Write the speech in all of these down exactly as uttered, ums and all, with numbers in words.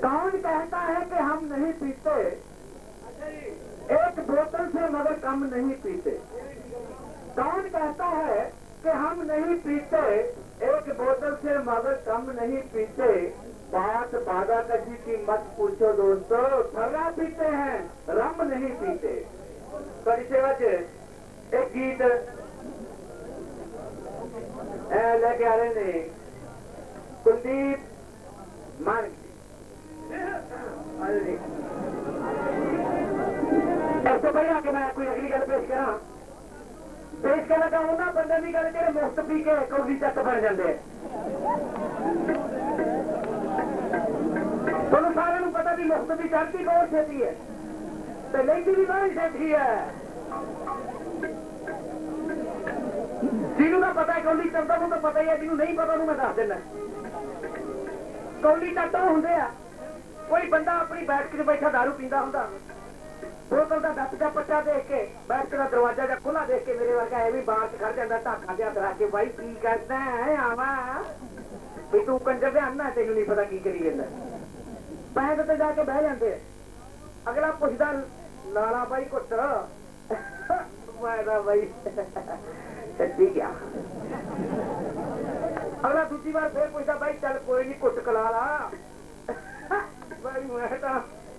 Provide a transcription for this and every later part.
कौन कहता है कि हम नहीं पीते, एक बोतल से मगर कम नहीं पीते। कौन कहता है कि हम नहीं पीते, एक बोतल से मगर कम नहीं पीते। बात बाधा कशी की मत पूछो दोस्तों, थर्रा पीते हैं, रम नहीं पीते। बड़ी सेवा च एक गीत लेके आ रहे ने कुलदीप मान इससे पहले कि मैं कोई अगली गल पेश करा पेश कर लगा उन्होंने बंदे की गल जो मुफ्त पी के कौली तक बन जाते। तुम सारे पता भी मुफ्त की चढ़ती कौन छेती है तो लेती भी कौन छेती है। जिन्हों का पता है कौली चलता वो तो पता ही है, जिन्हों नहीं पता मैं दस देना। कौली तक तो होंगे कोई बंदा अपनी बैठक च बैठा दारू पींदा हुंदा, बोतल का डप का पट्टा देख के बैठक का दरवाजा जा खुला देख के मेरे वर्गा भी बाहर च खड़ जाता ढाका जिहा करा के भाई की करदा है आवा भी तू कंजर दे आना तेनू नहीं पता की करी जांदा। पैंट ते जाके बह जाते, अगला पुछदा लाला भाई घुट मैं भाई सच्ची क्या। अगला दूसरी बार फिर पूछता भाई चल कोई नहीं घुट कला ला भाई मैं तो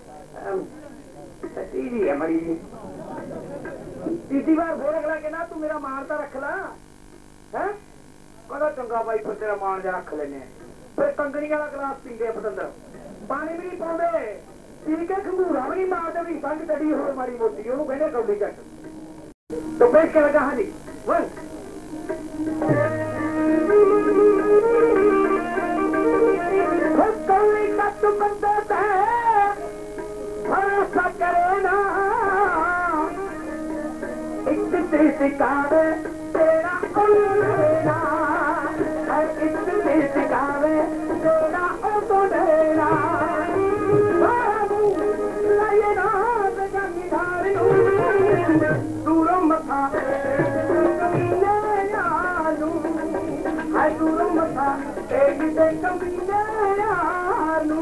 सच्ची जी है बड़ी जी। तीसरी बार फिर अगला कहना तू मेरा मान तो रख ला है कहना चंगा भाई फिर तेरा मान जा रख लेने। फिर कंगनी वाला गिलास पींदे पतंदर पानी भी नहीं पाते पी के खंगूरा भी नहीं मारते भी पंज तड़ी हो मारी मोटी ਉਹਨੂੰ ਕਹਿੰਦੇ ਕੌਲੀ ਚੱਟ। तो पेश कर लगा हाँ जी वन कौली तक तू करता है भरोसा करे ना इतनी सिखावे तेरा उल्लेना हर इतनी सिखावे तेरा ओ देना बाबू लयना जमींदार दूरों मथा कमीने यालू है दूरों मथा एक दे कमीने यालू।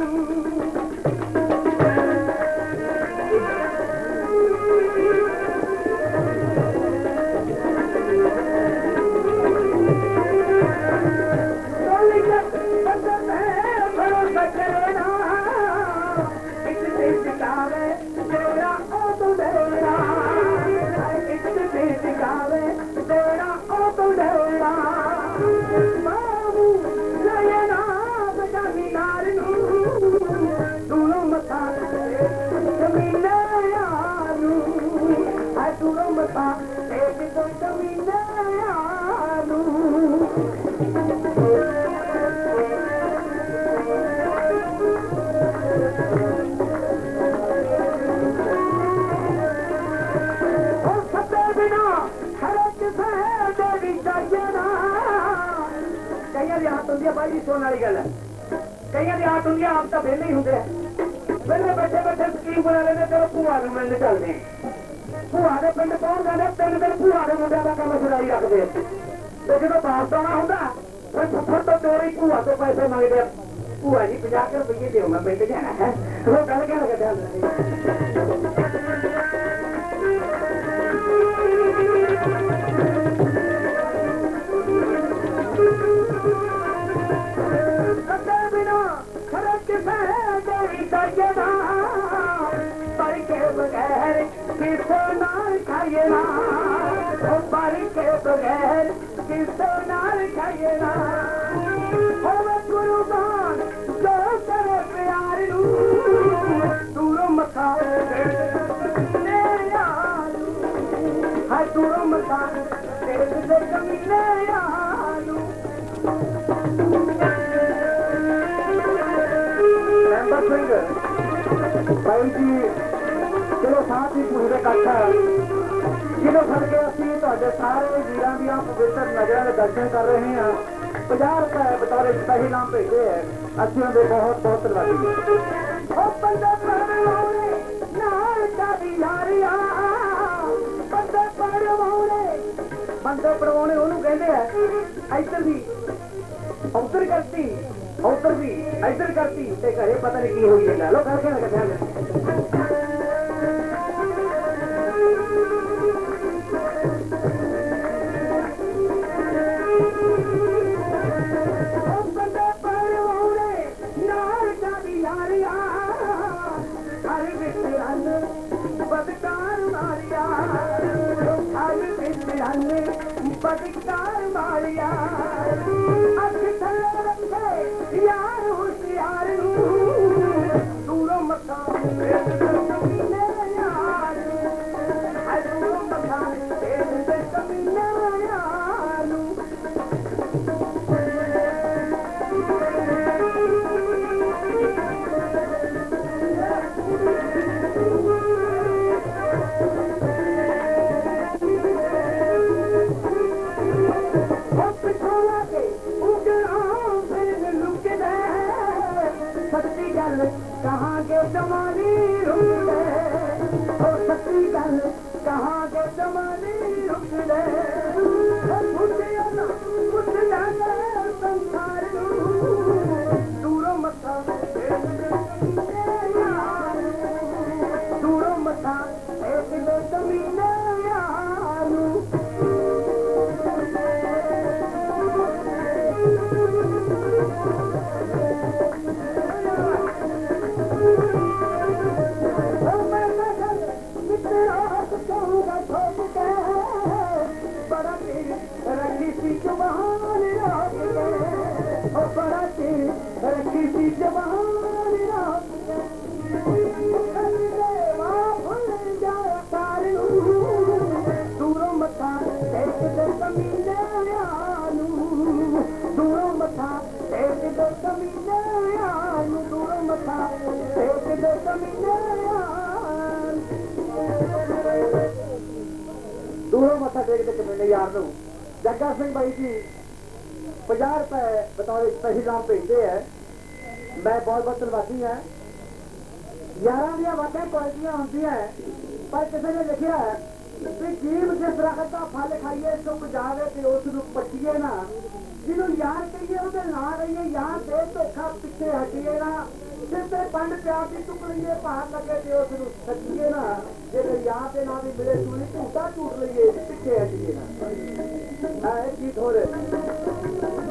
भरोसा करना इतने सिखावे तेरा ओ तो देना इतने सिखावे तेरा ओ तो देना बाबू लयना जमींदार दूरों मथा जमीने यालू है दूरों मथा एक तो जमीने यालू। भाई सोने वाली गल है कई हाथ होंगे आप तो वेले ही होंगे वेले बैठे बैठे स्कीम बना लेते चलो भूआ के मिलने चलते भूआ के पिंड पहुंच जाते तीन दिन भूआ के मुंडे का काम छुड़ाई रखते तो जो वापस आना होंगे फिर फुफड़ तो चोरी भूआ तो पैसे मंगते भूआ जी पचास रुपये दो मैं पिंड जाना है वो गल क्या लगे पर के बगैर किसो नाल खाइए ना पर के बगैर किसो नाल खाइए ना होवे कुर्बान जो करे प्यार नू दूरों मथा ने यालू है दूरों मथा तेरे से कमीने यालू। भाई जी चलो साथ ही पूरे इकट्ठा जिन्हों सदके असी तो सारे वीर दियां पवित्र नजर के दर्शन कर रहे हैं। पचास रुपए बतौर सही नाम भेजे है असी उन्हें बहुत बहुत बंदे पढ़वाने उन्होंने कहते हैं इधर भी उधर करती उधर भी इधर करती ते घरे पता नहीं की हुई है। लो करके लगा ध्यान बंदे पर होने नार का यारिया हर विचरन बदकार मारिया हर विचरन बदकार मारिया अख थले रखे यार होशियार दूरों मथा कमीने यार दूरों मथा कमीने यार सच्ची गल कहाँ के जमानी रुक गए ओ सच्ची गल कहाँ के जमानी रुक गए कुछ जाने संसार दूरों मथा दूरों मथा एक दो जमीने यारू रखी सी जवान रात गए बड़ा तेरी रखी सी जवान रात भूल जाए सारू दूरों मथा एक दो कमीने आनू दूरों मथा एक दो कमीने आनू दूरों मथा एक दो कमीने आन दूरों मथा टेक दे कमीने यार नू जग्गा सिंह भाई जी पचास रुपए बतौर स्पेशल भेजते हैं। मैं बहुत बहुत धन्यवादी है। यार दिया वाकई क्वालिटियां होंगी है पर किसी ने लिखा है कि जीव जिस दरख्त का फल खाइए सुख जावे तो उस पट्टीए ना जिन्हों यार कहिए वो ना रहिए यार दे धोखा पिछे हटिए ना जिस पंड प्यार की चुक लीए भार लगे तो उस सचिए ना जो यार के ना भी मिले चूली झूठा झूठ लीए पिछे हटिए ना है चीज हो रहे